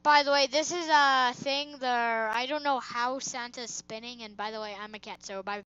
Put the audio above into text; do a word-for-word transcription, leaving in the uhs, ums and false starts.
By the way, this is a thing. The I don't know how Santa's spinning. And by the way, I'm a cat. So bye.